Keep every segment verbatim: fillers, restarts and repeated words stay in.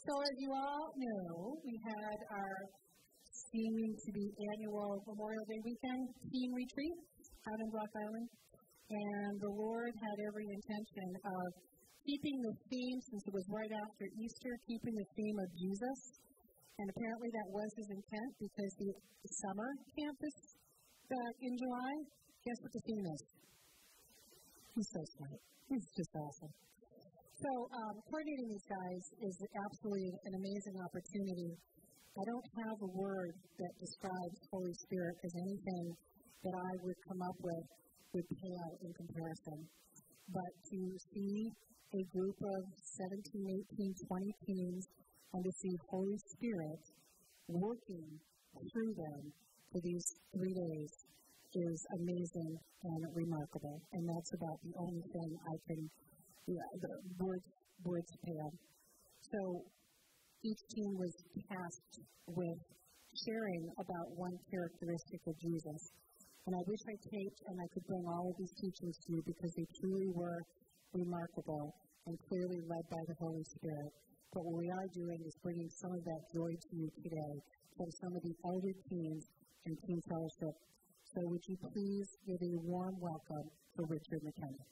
So as you all know, we had our soon-to-be annual Memorial Day weekend teen retreat out in Rock Island. And the Lord had every intention of keeping the theme, since it was right after Easter, keeping the theme of Jesus. And apparently that was his intent, because the summer campus back in July, guess what the theme is? He's so smart. He's just awesome. So um, coordinating these guys is absolutely an amazing opportunity. I don't have a word that describes Holy Spirit as anything that I would come up with would pale in comparison. But to see a group of seventeen, eighteen, twenty teens and to see Holy Spirit working through them for these three days is amazing and remarkable. And that's about the only thing I can, yeah, the words, words pale. So each team was tasked with sharing about one characteristic of Jesus. And I wish I taped and I could bring all of these teachings to you, because they truly were remarkable and clearly led by the Holy Spirit. But what we are doing is bringing some of that joy to you today from some of the elder teens and Teen Fellowship. So would you please give a warm welcome for Richard McKenna.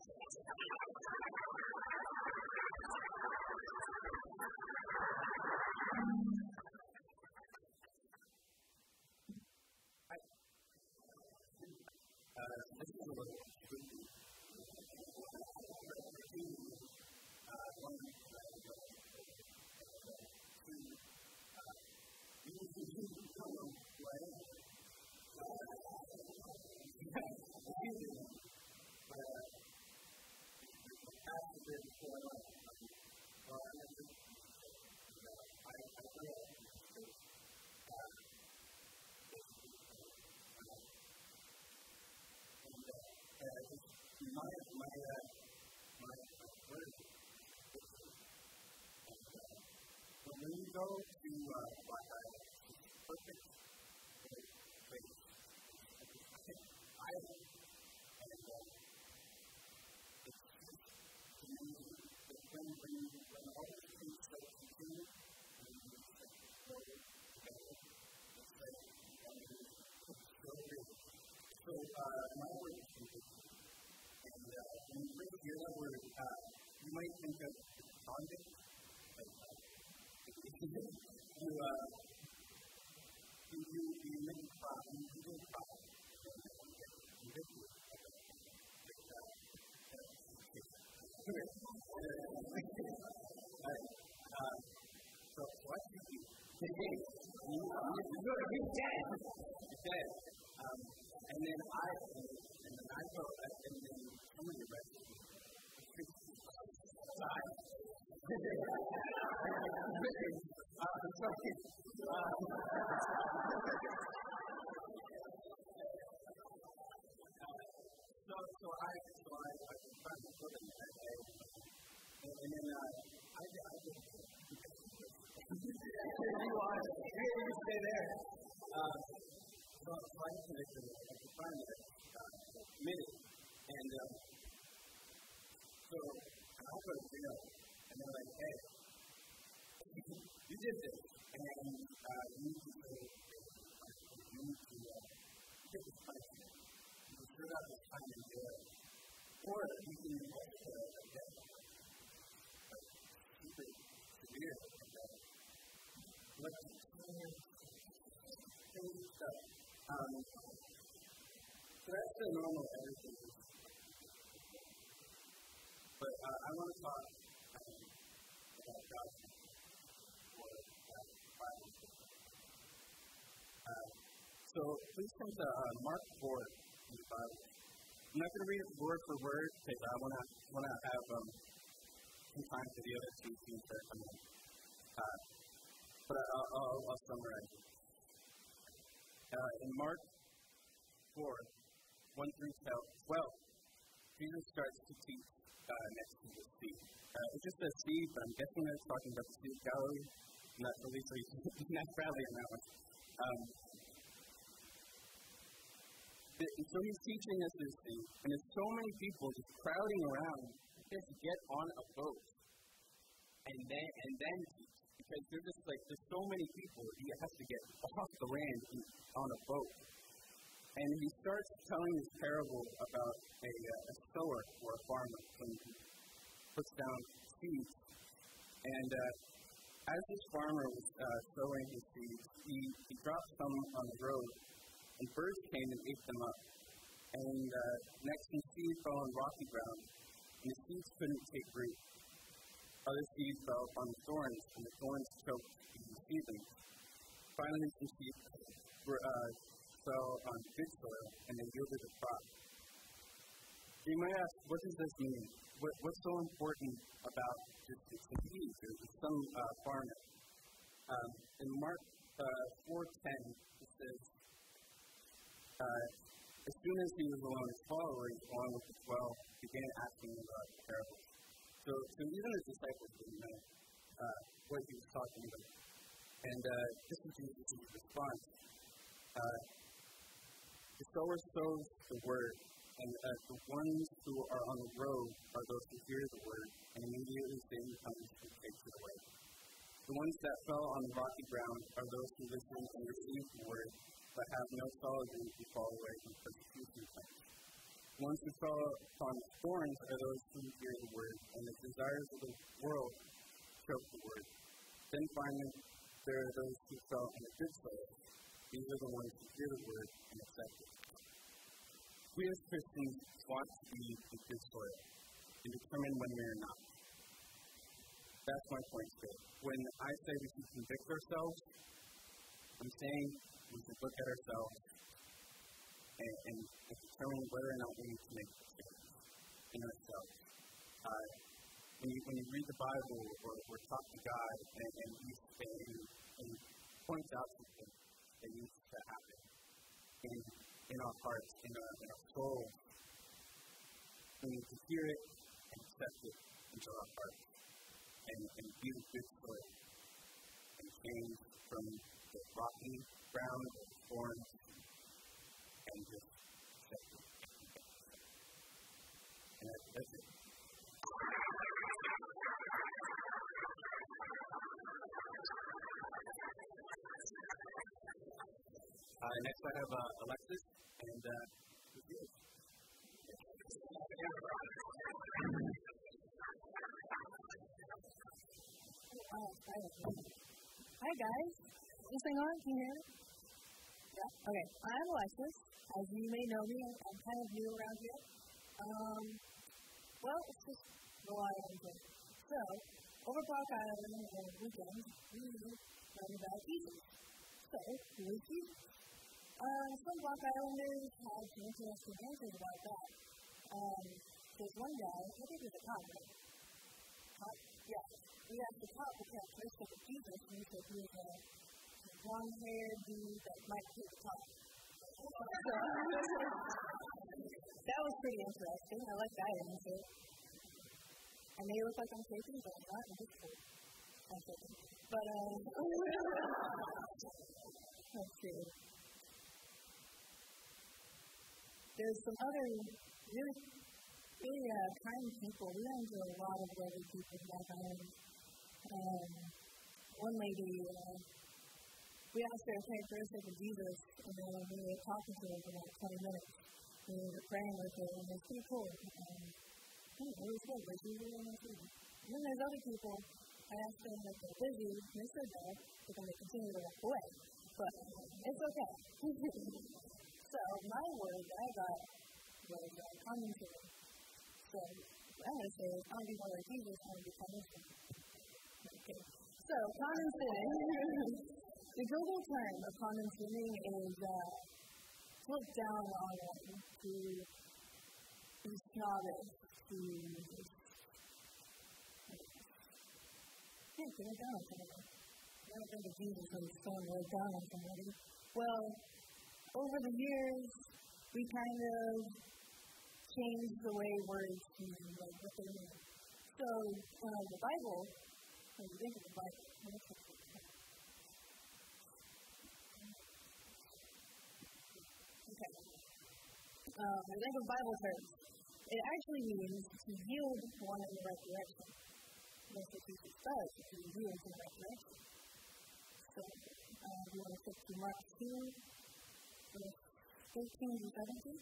My, my, uh, my, my word is, when you go to uh, Black Island, it's perfect place. Island, and uh, it's just amazing. But when, when, when all the things start to continue, and you start to go together, it's like, I mean, it's so big. So, uh, my word is Jesus. And uh, when you first hear that word, uh, you might think of bondage. Like, uh, you, uh, you, you, you make a cry, you, you don't cry. You make it. Okay. Uh, so, what do you do? You're dead. You're dead. Um, and then I, and then I go, and then some of the rest of you, die. uh, I'm sorry. Um, so, so I, so I, I was trying to put it in that day, and, and then uh, I, I just, you are, you stay there. Uh, so, so I convicted it. I could find it. Minute. And um, so I go to jail, and they're like, hey, you did this, and uh, you need to go, you need to uh, get this punishment. You can serve out this time in jail, or you can also uh, get like, super severe. Like, crazy stuff. Um, So that's the normal everything. But uh, I want to talk um, about God for uh, Bible. Uh, so please come to uh, Mark four in the Bible. I'm not going to read it word for word because I want to want to have um, some time for the other two teams that are coming in. Uh, but I'll, I'll, I'll summarize. Uh, in Mark four, one through twelve, Jesus starts to teach uh, next to the sea. Uh, it's just a sea, but I'm guessing that it's talking about the Sea of Galilee. I'm not really sure he's not badly on that one. Um, and so he's teaching us this thing, and there's so many people just crowding around, just get on a boat, and then and then teach. because there's just like, there's so many people, he has to get off the land on a boat. And he starts telling this parable about a, uh, a sower or a farmer when he puts down seeds. And uh, as this farmer was uh, sowing his seeds, he, he dropped some on the road, and birds came and ate them up. And uh, next, some seeds fell on rocky ground, and the seeds couldn't take root. Other seeds fell on the thorns, and the thorns choked the seedlings. Finally, some seeds were, uh, fell on good soil, and they yielded a crop. You might ask, what does this mean? What, what's so important about just some seeds or some uh, farmer? Um, in Mark uh, four ten, it says, uh, as soon as he was alone, his followers, along with the twelve, began asking him about the parables. So, so even his disciples didn't know uh, what he was talking about. And uh, this is Jesus' response. Uh, the sower sows the word, and uh, the ones who are on the road are those who hear the word, and immediately Satan comes and takes it away. The ones that fell on the rocky ground are those who listen and receive the word, but have no solid root to fall away when persecution comes. The ones who fell upon thorns are those who hear the word, and the desires of the world choke the word. Then finally, there are those who fell on the good soil. These are the ones who hear the word and accept it. We as Christians want to be the good soil and determine when we are not. That's my point today. When I say we should convict ourselves, I'm saying we should look at ourselves and, and, and determine whether or not we need to make a change in ourselves. Uh, when, you, when you read the Bible or, or talk to God and, and He and, and points out something that needs to happen in, in our hearts, in our, in our souls, we need to hear it and accept it into our hearts and, and be the good soil and change from the rocky ground or the thorns and just accept it. And that, that's it. Uh, next I have uh, Alexis, and uh, who's you? Hi guys, this thing on? Can you hear me? Yeah. Okay, I'm Alexis. As you may know me, I'm kind of new around here. Um, well, it's just the way I'm doing. So, over Block Island on the weekend, we learned about Jesus. So, who is Jesus? Uh, some Block Islanders had some interesting answers about that. Um, there's one guy, I think he's a cop, right? Cop? Yeah. We asked the cop what kind of person of Jesus, and he said he was a long-haired dude that might take the top. So, that was pretty interesting. I like that answer. I may look like I'm shaking, but I'm not. I'm just cool. I'm shaking. But, um, let's see. There's some other really, really uh, kind people. We run into a lot of lovely people in Block Island. Um, one lady, uh, we asked her to pray for us of Jesus, and then we were talking to her for about twenty minutes. We were praying with her, and it was pretty cool. Um, it was good, but she was really nice. And then there's other people, I asked them if they're busy, and they said no, they're going to continue to walk away. But it's okay. So, my word that I got was uh, condescending. So, what I'm going to say is, I want to be more like Jesus, I want to be condescending. Okay. So, condescending. The Google term of condescending is uh, to look down on one, to be snobbish, to yeah, to look down on somebody. I don't think of Jesus when he's going to look down on somebody. Well, over the years, we kind of changed the way words mean, like what they mean. So, uh, the Bible, when you think of the Bible, okay. Um, I think of Bible terms. It actually means to yield one in the right direction. That's what Jesus does, to yield in the right direction. So, uh, we want to flip to Mark two, verse eighteen to seventeen.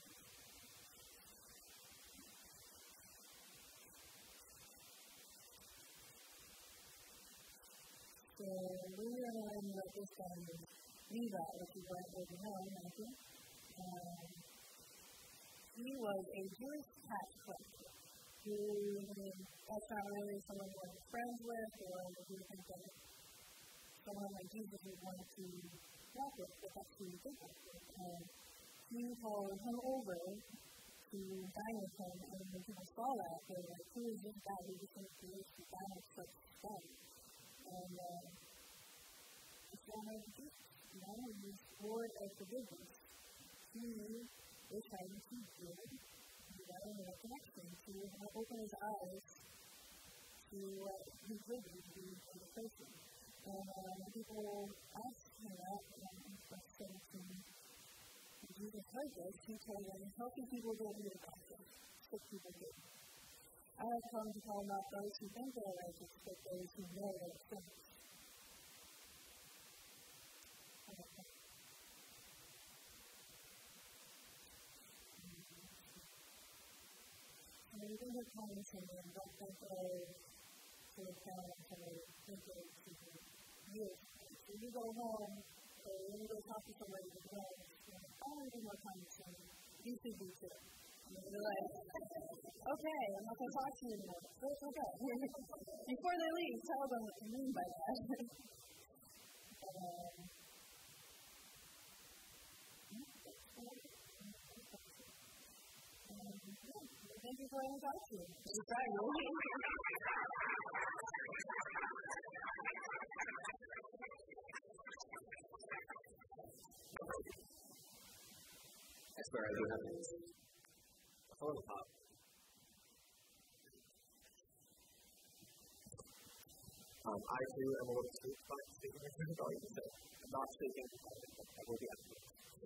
So, we are going to let this down with Levi, which is what we know, Matthew. Um, he was a Jewish tax collector who, that's not really someone you want to be friends with, or who you think that someone like Jesus would want to walk with, but that's who you think of. And he called him over to dine with him, and when people saw that, they were like, who is this guy who just wants to dine with such guy? And uh, it's one of Jesus, you know, he's Lord of forgiveness. He is trying to good, you know, and a connection to open his eyes to what he could be to be a person. And uh, when people asked him that, and verse seventeen, Jesus heard this, he told them, healthy people don't need a doctor, sick people do. I have come to call not those who think they are righteous, but those who know they are sinners. And you think of times when you don't think of to the parents and they think of to you. So you go home, or when you go talk to somebody at home, I want to do more time with them. You should do too. And you're like, okay, I'm not going to talk to you anymore. That's okay. Before they leave, tell them what you mean by that. um, Thank you for letting me talk to you. That's where I do have this. Hold on. Um, I too am a little too fun speaking with you, so I'm not speaking. I will be after.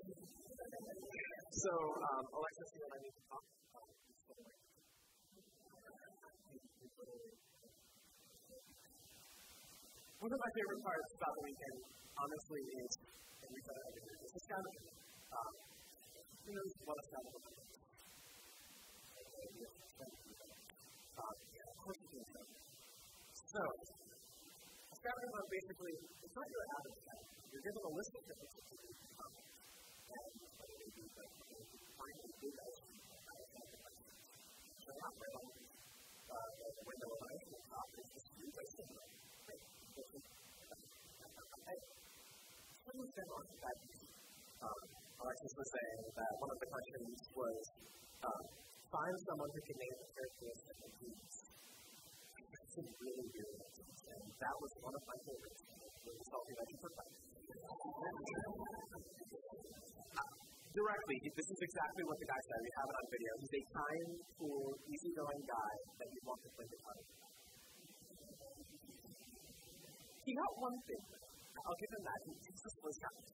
So, um, Alexis, you know I need to talk. One of my favorite parts about the weekend, honestly, is, and we said it earlier, is this kind of, um, who knows what a sound of a um, yeah, of course you can tell. So, a scavenger hunt basically, it's not your average scavenger. You're given a list of different things to do. Um, and whether they do like, find a good ice cream, so not right on uh, the window of ice cream top, it's just you by sitting there. Um, Alexis was saying that one of the questions was um, find someone who can name the characteristic of Jesus. That's a really weird answer, and that was one of my favorites. It was salty veggie for breakfast. Directly, this is exactly what the guy said. We have it on video. He's a kind, cool, easygoing guy that you want to play the part of. He got one thing. I'll give him that. Jesus was kind.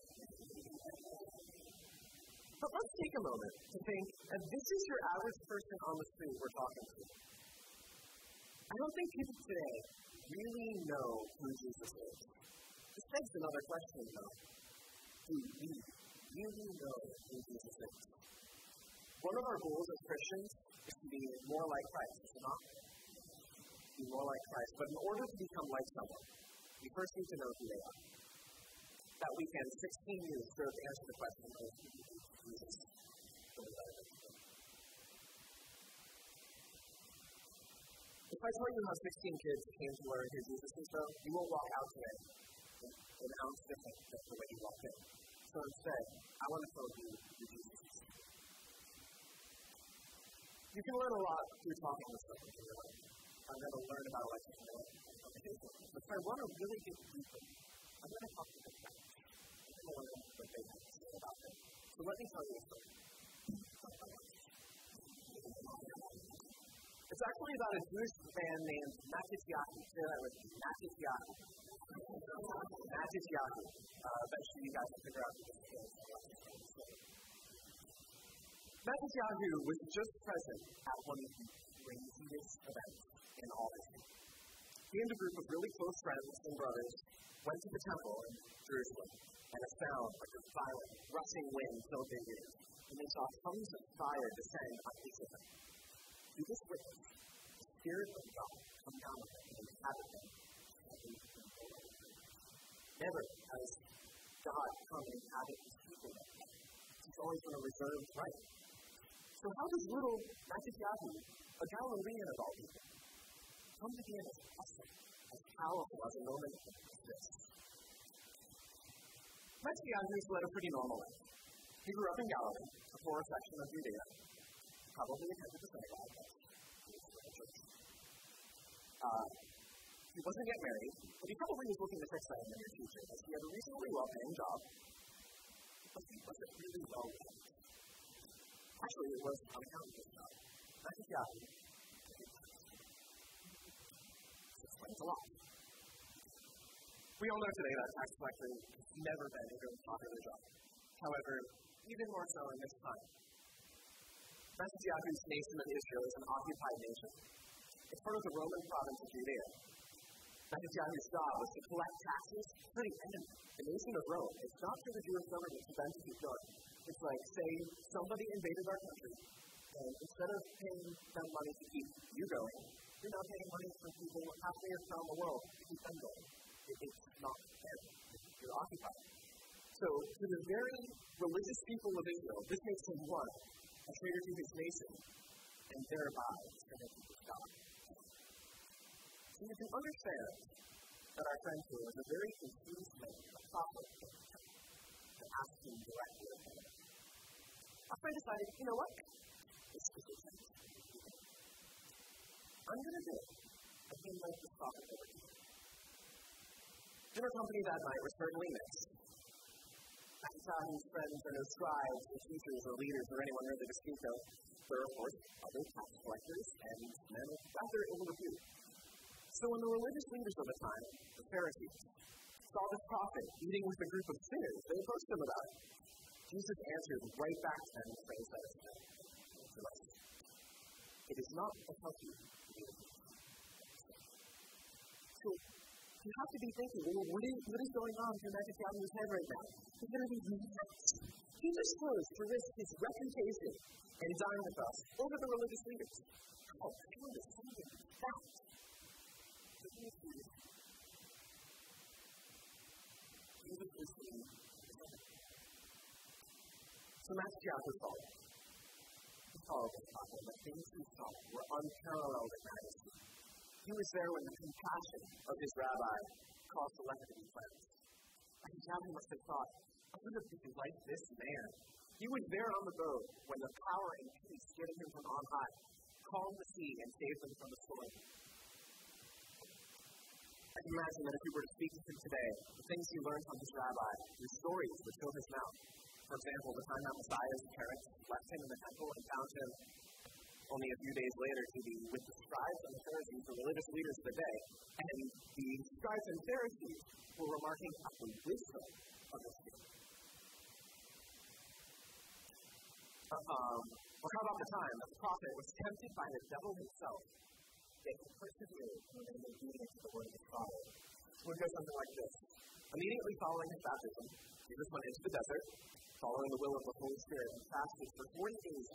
But let's take a moment to think, if this is your average person on the street we're talking to, I don't think people today really know who Jesus is. This begs another question, though. Do we really know who Jesus is? One of our goals as Christians is to be more like Christ, is it not? Be more like Christ. But in order to become like someone, we first need to know who they are. That weekend, sixteen years served to answer the question of Jesus. If I tell you how sixteen kids came to learn who Jesus is, though, you won't walk out today an ounce different than the way you walked in. So instead, I want to tell you who Jesus is. You can learn a lot through talking with someone in your life. I'm going to learn about Alexis in my life. But if I want to really get deeper, I'm going to talk to them. I'm going to learn what they have to say about them. So let me tell you a story. It's actually about a Jewish man named Matityahu. Say that with me. Matityahu. Matityahu. Uh, eventually you guys will figure out who this is. Matityahu was just present at one of the craziest events in all history. He he and a group of really close friends and brothers went to the temple in Jerusalem, and a sound like a violent, rushing wind filled their ears, and they saw tongues of fire descend on each of them. Through this witness, the Spirit of God come down on them and inhabit them. Never has God come and inhabit his people. He's always been a reserved right. So how does little Mattathias, a Galilean of all people, come to be an apostle as powerful as a Roman as this? Mattathias led a pretty normal life. He grew up in Galilee, a poorer section of Judea, probably attended the synagogue, but he was in the church. Uh, he wasn't yet married, but he probably was looking to fix that in the near future, as he had a reasonably well-paying job, but he wasn't really well read. Actually, it was an accountant's job. Mattathias explains a lot. We all know today that tax collecting has never been a really popular job. However, even more so in this time. Mattathias' nation of Israel is an occupied nation. It's part of the Roman province of Judea. Mattathias' job was to collect taxes for the enemy, the nation of Rome. It's not for the Jewish government to then keep going. It's like, say, somebody invaded our country, and instead of paying them money to keep you going, you're now paying money for people halfway around the world to keep them going. It, it's not fair. You're occupied. So, to the very religious people of Israel, this makes him one, a traitor to his nation, and thereby a traitor to his God. So you can understand that our friend here was a very confused man, a prophet, to ask him directly of him. Our friend decided, you know what? This is a chance. I'm going to do it. I can make this prophet over to you. Dinner company that night was certainly mixed. Mattathias' friends are no scribes or teachers or leaders or anyone really to speak of. There are, of course, other tax collectors and men of rather ill repute. So when the religious leaders of the time, the Pharisees, saw this prophet eating with a group of sinners, they approached him about it. Jesus answered right back to them in the phrase that is said to us. It is not a healthy view. So you have to be thinking, well, what is, what is going on through Mattathias' head right now? He's going to be nuts. He just chose to risk his reputation and dine with us over the religious leaders. How kind of something is that? Jesus is the So Mattathias was followed. He followed this prophet. The things he saw were unparalleled in majesty. He was there when the compassion of his rabbi caused the leper to be cleansed. Mattathias must have thought, I wonder if we could like this man. He was there on the boat when the power and peace given him from on high calmed the sea and saved them from the storm. I can imagine that if you were to speak to him today, the things you learned from his rabbi, the stories would fill his mouth. For example, the time that Messiah's parents left him in the temple and found him only a few days later to be with the scribes and the Pharisees, the religious leaders of the day. And the scribes and Pharisees were remarking at the wisdom of this king. Um, well, how about the time that the prophet was tempted by the devil himself? Yet he persevered when they were obedient to the word of his Father. So it goes something like this. Immediately following his baptism, Jesus went into the desert, following the will of the Holy Spirit, and fasted for forty days.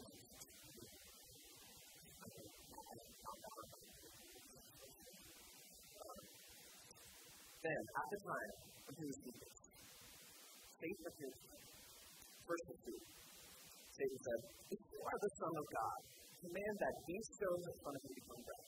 Then, at the time when he was eating, Satan appeared to him. Verse two. Satan said, if you are the Son of God, command that these stones in front of you become bread.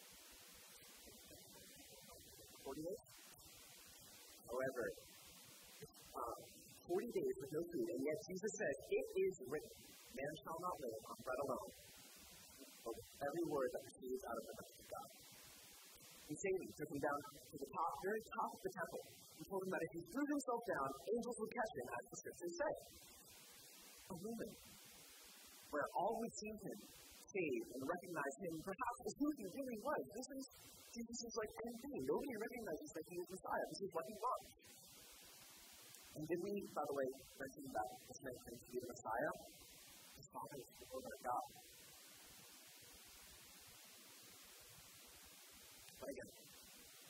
Forty days? However, um, forty days with no food, and yet Jesus says, it is written, man shall not live on bread alone, but with every word that proceeds out of the mouth of God. And Satan took him down to the top, very top of the temple, and told him that if he threw himself down, angels would catch him, as the scriptures say. A moment where all would see him, save, and recognize him, perhaps as who he really was. This is Jesus is like anything. Nobody recognizes that he is Messiah. This is what he was. And did we, by the way, mention that this man claims to be the Messiah? His Father is the Lord our God. But again,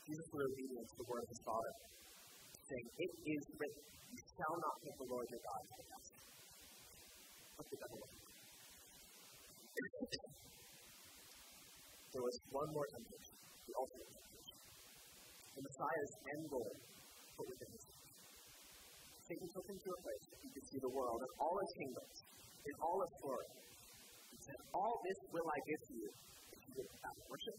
Jesus was obedient to the word of his Father, saying, "It is written, you shall not take the Lord your God to the house." What's the devil like? There was one more temptation, the ultimate temptation. The Messiah's end goal put within his life. Satan took him to a place where he could see the world and all its kingdoms, in all its glory. He said, "All this will I give to you if you would have worship."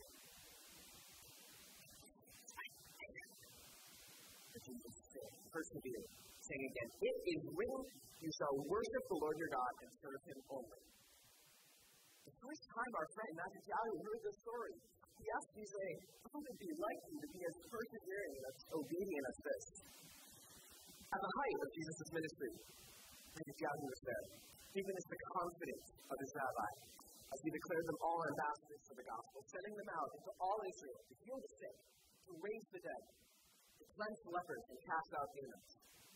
But Jesus said, persevered, saying again, "It is written, you shall worship the Lord your God and serve him only." The first time our friend Matthew heard this story, he asked me, saying, "How would it be like you to be as persevering and as obedient as this?" At the height of Jesus' ministry, Matthew was there. He witnessed the confidence of his rabbi as he declared them all ambassadors for the gospel, sending them out into all Israel to heal the sick, to raise the dead, to cleanse the lepers, and cast out demons.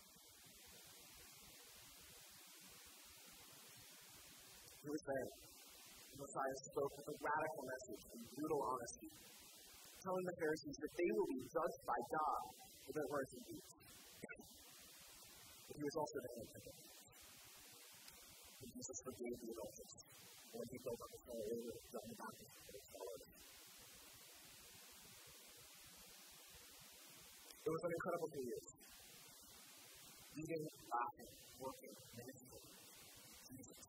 He was there. The Messiah spoke with a radical message and brutal honesty, telling the Pharisees that they will be judged by God for their words and deeds. But he was also the hypocrite. And Jesus forgave the adulteress when he built up his whole order of John the Baptist for his followers. It was an incredible two years. Eating, laughing, working, ministering. Jesus.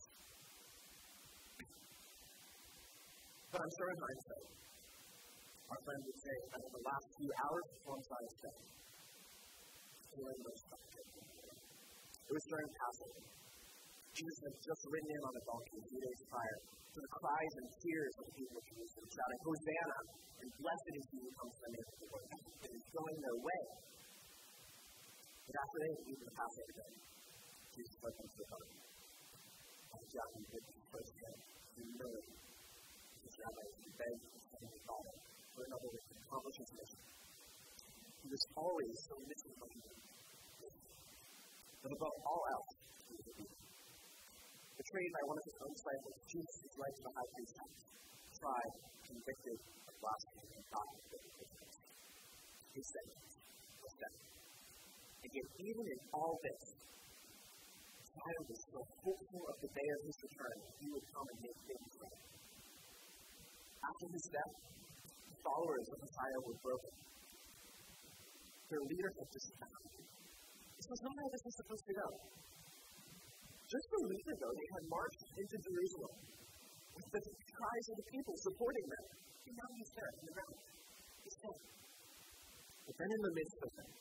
But I'm sure in hindsight, our friend would say that in the last few hours before Messiah's death, feeling most comforted. It was during Passover. Jesus had just ridden in on a donkey a few days prior to the cries and tears of the people of Jerusalem, shouting, "Hosanna, and blessed is he who comes in the name of the Lord," and is going their way. But after they had eaten the Passover day, Jesus led them to the garden. As John did his first day, humility. His rabbis and begged his heavenly Father for another way to accomplish his mission. He was always so mission-minded. But above all else, he was obedient. Betrayed by one of his own disciples, Jesus was led to the high priest's house, tried, convicted of blasphemy, and caught with wickedness. His sentence was death. And yet, even in all this, Messiah was so hopeful of the day of his return that he would come and make things right. After his death, the followers of Messiah were broken. Their leadership disbanded. This was not how this was supposed to go. Just a week ago, they had marched into Jerusalem with the cries of the people supporting them. And now he's there in the ground. He's dead. But then in the midst of them,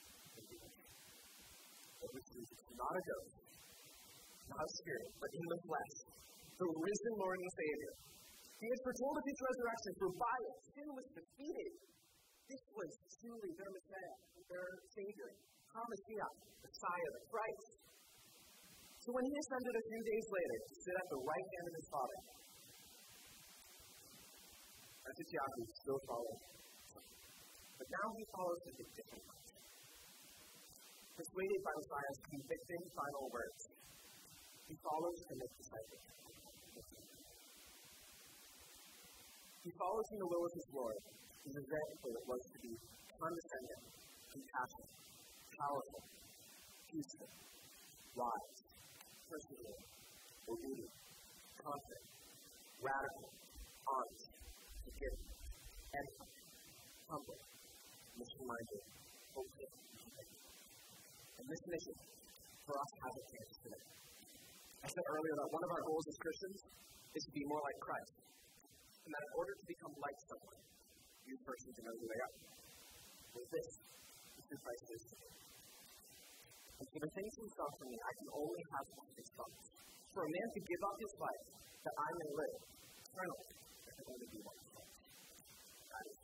it was Jesus, not a ghost, not a spirit, but in the flesh, the risen Lord and Savior. He had foretold of his resurrection, for by it sin was defeated. This was truly their Messiah, their Savior, HaMashiach, Messiah, the Christ. So when he ascended a few days later to sit at the right hand of his Father, Matthew still followed. But now he follows with a different life. Persuaded by Messiah's convicting final words, he follows to make disciples. He follows in the will of his Lord, whose example it was to be condescending, compassionate, powerful, peaceful, wise, persevering, obedient, confident, radical, honest, forgiving, edified, humble, mission-minded, hopeful, and committed. And this mission, for us, has a chance today. I said earlier that one of our goals as Christians is to be more like Christ. And that in order to become like someone, you first need to know who they are. With this, is who Christ is to me. And for the things he's done for me, I can only have one response. For a man to give up his life that I may live eternally, there can only be one response. That is